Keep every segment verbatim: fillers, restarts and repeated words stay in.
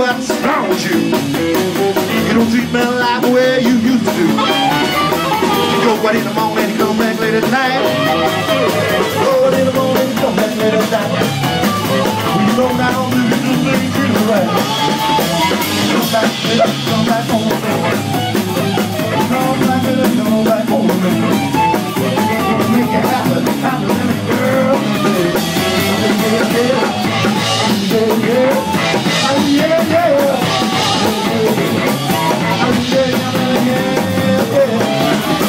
what's wrong with you? You don't treat me like the way you used to do. You go out in the morning, you come back late at night. Go out in the morning, you come back late at night. When you go down, you do things really right. Come back, baby, come back home. Come back, baby, come back home. Make it happen, happen, baby, girl. Yeah, yeah. Yeah, yeah, oh yeah, yeah, oh yeah, yeah, yeah, yeah.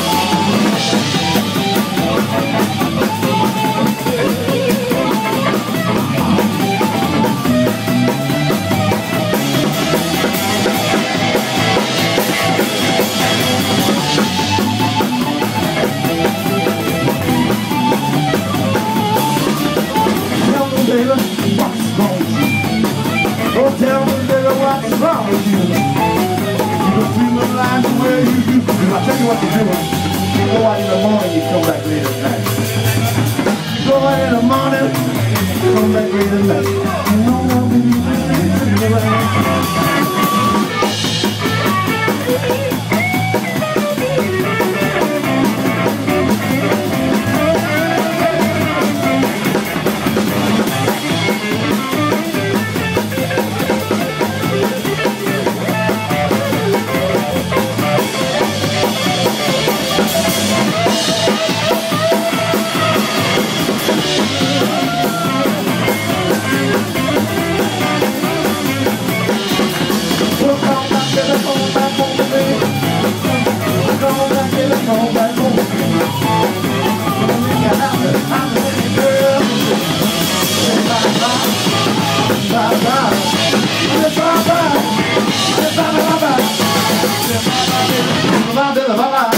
Tell me, baby, what's wrong? Oh, tell me, baby, what's wrong with you? You don't feel the line the way you used to do. I'll tell you what to do. You go out in the morning, you come back late at night. You go out in the morning, you come back late at night. You know what we need to do. Bye bye.